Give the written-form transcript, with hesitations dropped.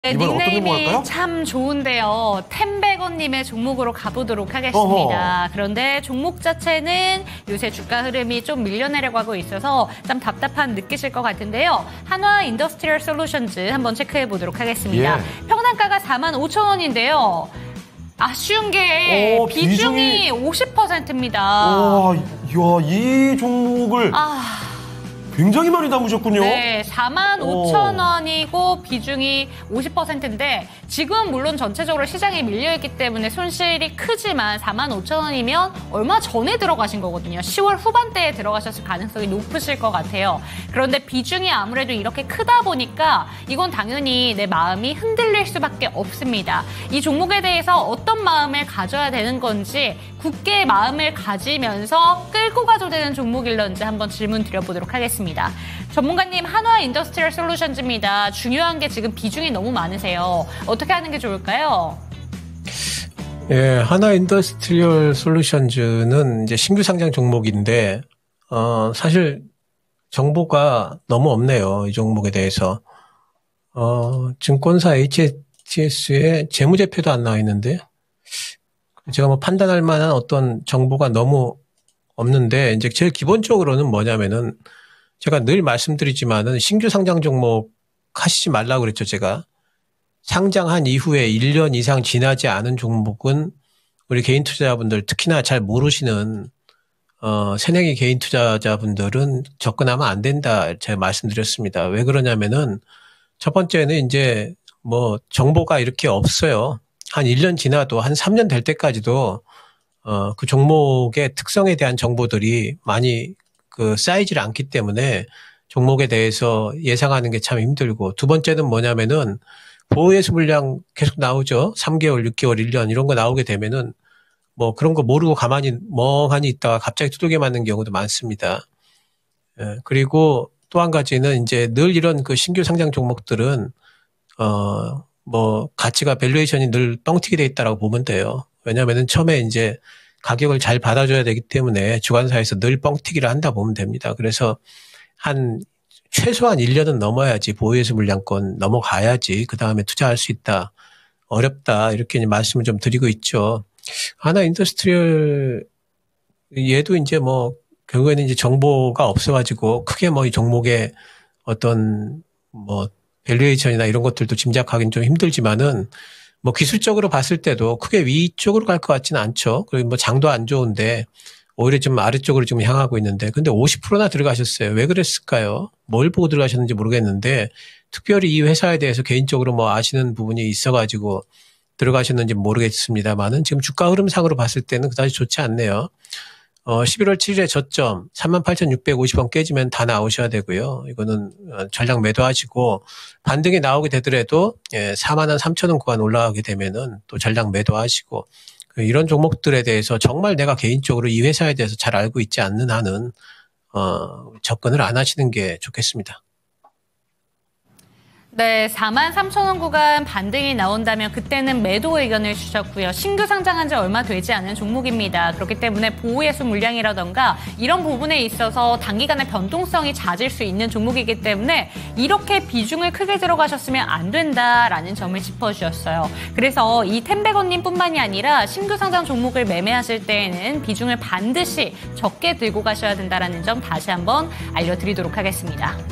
네, 이번 어떤 종목 닉네임이 할까요? 참 좋은데요. 템베거님의 종목으로 가보도록 하겠습니다. 어허. 그런데 종목 자체는 요새 주가 흐름이 좀 밀려내려고 하고 있어서 좀 답답한 느끼실 것 같은데요. 한화 인더스트리얼 솔루션즈 한번 체크해 보도록 하겠습니다. 예. 평단가가 45,000원인데요. 아쉬운 게 비중이 50%입니다. 이야, 이 종목을 굉장히 많이 담으셨군요. 네, 45,000원이고 비중이 50%인데 지금 물론 전체적으로 시장에 밀려있기 때문에 손실이 크지만 45,000원이면 얼마 전에 들어가신 거거든요. 10월 후반대에 들어가셨을 가능성이 높으실 것 같아요. 그런데 비중이 아무래도 이렇게 크다 보니까 이건 당연히 내 마음이 흔들릴 수밖에 없습니다. 이 종목에 대해서 어떤 마음을 가져야 되는 건지 굳게 마음을 가지면서 끌고 가도 되는 종목일런지 한번 질문 드려보도록 하겠습니다. 전문가님, 한화 인더스트리얼 솔루션즈입니다. 중요한 게 지금 비중이 너무 많으세요. 어떻게 하는 게 좋을까요? 예, 한화 인더스트리얼 솔루션즈는 이제 신규 상장 종목인데, 사실 정보가 너무 없네요. 이 종목에 대해서. 증권사 HTS에 재무제표도 안 나와 있는데, 제가 뭐 판단할 만한 어떤 정보가 너무 없는데, 이제 제일 기본적으로는 뭐냐면은, 제가 늘 말씀드리지만은 신규 상장 종목 하시지 말라고 그랬죠, 제가. 상장한 이후에 1년 이상 지나지 않은 종목은 우리 개인 투자자분들 특히나 잘 모르시는 새내기 개인 투자자분들은 접근하면 안 된다 제가 말씀드렸습니다. 왜 그러냐면은 첫 번째는 이제 뭐 정보가 이렇게 없어요. 한 1년 지나도 한 3년 될 때까지도 그 종목의 특성에 대한 정보들이 많이 쌓이질 않기 때문에 종목에 대해서 예상하는 게 참 힘들고, 두 번째는 뭐냐면은 보호예수 물량 계속 나오죠. 3개월, 6개월, 1년 이런 거 나오게 되면은 뭐 그런 거 모르고 가만히 멍하니 있다가 갑자기 두들겨 맞는 경우도 많습니다. 예, 그리고 또 한 가지는 이제 늘 이런 그 신규 상장 종목들은 뭐 가치가 밸류에이션이 늘 뻥튀기 돼 있다라고 보면 돼요. 왜냐면은 처음에 이제 가격을 잘 받아줘야 되기 때문에 주관사에서 늘 뻥튀기를 한다 보면 됩니다. 그래서 최소한 1년은 넘어야지 보유예수 물량권 넘어가야지 그 다음에 투자할 수 있다. 어렵다. 이렇게 말씀을 좀 드리고 있죠. 하나 인더스트리얼 얘도 이제 뭐 결국에는 이제 정보가 없어가지고 크게 뭐 이 종목의 어떤 뭐 밸류에이션이나 이런 것들도 짐작하기는 좀 힘들지만은 뭐 기술적으로 봤을 때도 크게 위쪽으로 갈 것 같지는 않죠. 그리고 뭐 장도 안 좋은데 오히려 좀 아래쪽으로 지금 향하고 있는데, 근데 50%나 들어가셨어요. 왜 그랬을까요? 뭘 보고 들어가셨는지 모르겠는데 특별히 이 회사에 대해서 개인적으로 뭐 아시는 부분이 있어가지고 들어가셨는지 모르겠습니다만은 지금 주가 흐름상으로 봤을 때는 그다지 좋지 않네요. 11월 7일에 저점 38,650원 깨지면 다 나오셔야 되고요. 이거는 전량 매도하시고, 반등이 나오게 되더라도 43,000원 구간 올라가게 되면은 또 전량 매도하시고, 이런 종목들에 대해서 정말 내가 개인적으로 이 회사에 대해서 잘 알고 있지 않는 한은 접근을 안 하시는 게 좋겠습니다. 네, 43,000원 구간 반등이 나온다면 그때는 매도 의견을 주셨고요. 신규 상장한 지 얼마 되지 않은 종목입니다. 그렇기 때문에 보호예수 물량이라던가 이런 부분에 있어서 단기간에 변동성이 잦을 수 있는 종목이기 때문에 이렇게 비중을 크게 들어가셨으면 안 된다라는 점을 짚어주셨어요. 그래서 이 템베거님 뿐만이 아니라 신규 상장 종목을 매매하실 때에는 비중을 반드시 적게 들고 가셔야 된다는 점 다시 한번 알려드리도록 하겠습니다.